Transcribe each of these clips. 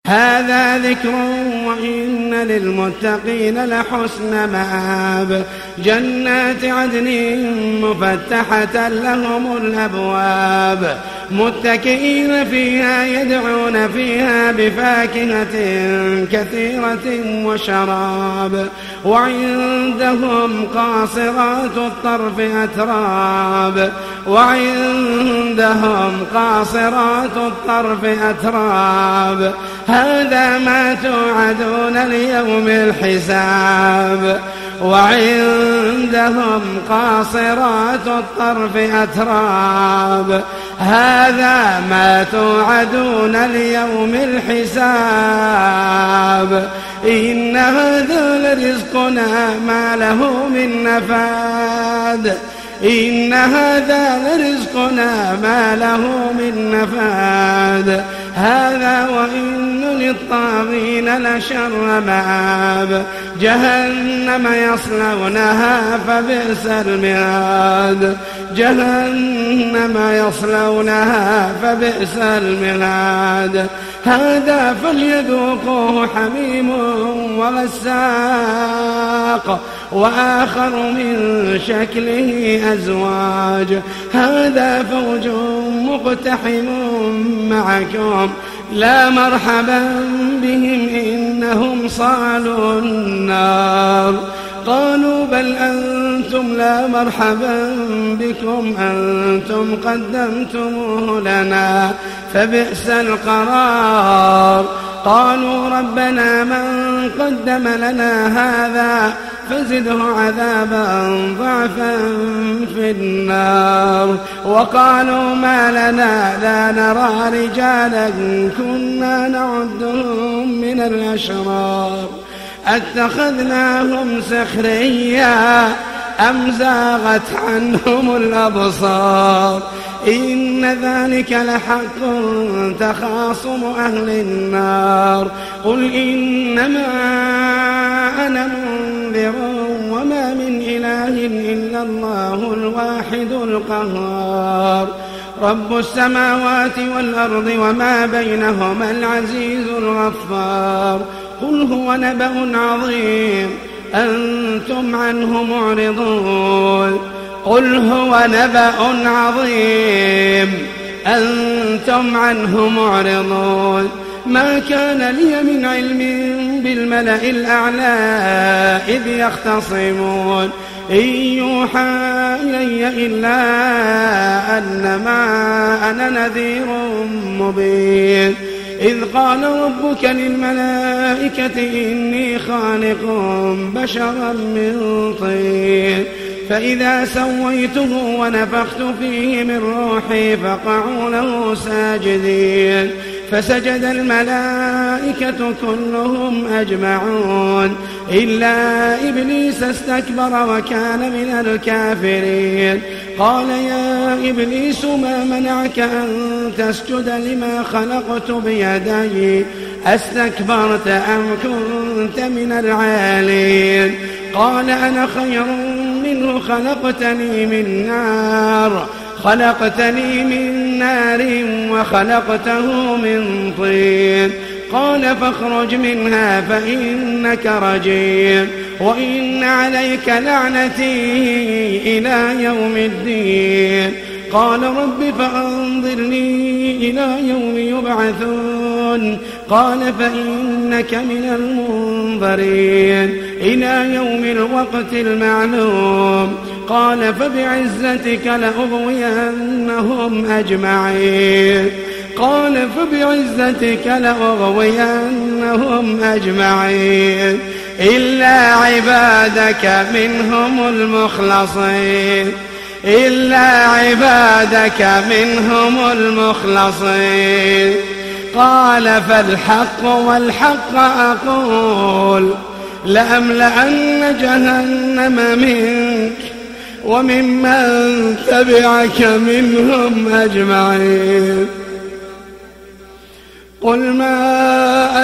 هذا ذكر وإن للمتقين لحسن مآب جنات عدن مفتحة لهم الأبواب متكئين فيها يدعون فيها بفاكهة كثيرة وشراب وعندهم قاصرات الطرف أتراب هذا ما توعدون ليوم الحساب وعندهم قاصرات الطرف أتراب هذا ما توعدون ليوم الحساب إن هذا لرزقنا ما له من نفاد إن هذا لرزقنا ما له من نفاد هذا وإن للطاغين لشر مآب جهنم يصلونها فبئس المهاد هذا فليذوقوه حميم وغساق وآخر من شكله أزواج هذا فوج مقتحم معكم لا مرحبا بهم إنهم صالوا النار قالوا بل أنتم لا مرحبا بكم أنتم قدمتموه لنا فبئس القرار قالوا ربنا من قدم لنا هذا فزده عذابا ضعفا في النار وقالوا ما لنا لا نرى رجالا كنا نعدهم من الأشرار أتخذناهم سخريا أم زاغت عنهم الأبصار إن ذلك لحق تخاصم أهل النار قل إنما أنا منذر وما من إله إلا الله الواحد القهار رب السماوات والأرض وما بينهما العزيز الغفار قل هو نبأ عظيم أنتم عنه معرضون قل هو نبأ عظيم أنتم عنه معرضون ما كان لي من علم بالملأ الأعلى إذ يختصمون إن يوحى إلي إلا أنما أنا نذير مبين إذ قال ربك للملائكة إني خالق بشرا من طين فإذا سويته ونفخت فيه من روحي فقعوا له ساجدين فسجد الملائكة كلهم أجمعون إلا إبليس استكبر وكان من الكافرين قال يا إبليس ما منعك أن تسجد لما خلقت بيدي أستكبرت أم كنت من العالين قال أنا خير منه خلقتني من نار وخلقته من طين قال فاخرج منها فإنك رجيم وإن عليك لعنتي إلى يوم الدين قال رب فأنظرني إلى يوم يبعثون قال فإنك من المنظرين إلى يوم الوقت المعلوم قال فبعزتك لأغوينهم أجمعين إلا عبادك منهم المخلصين قال فالحق والحق أقول لأملأن جهنم منك وممن تبعك منهم أجمعين قل ما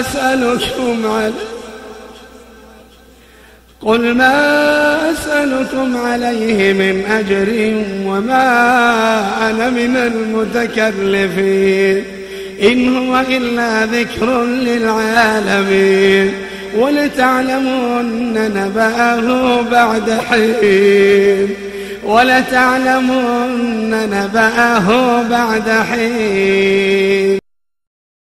أسألكم عليه من أجر وما أنا من المتكلفين إن هو إلا ذكر للعالمين ولتعلمن نبأه بعد حين ولتعلمن نبأه بعد حين.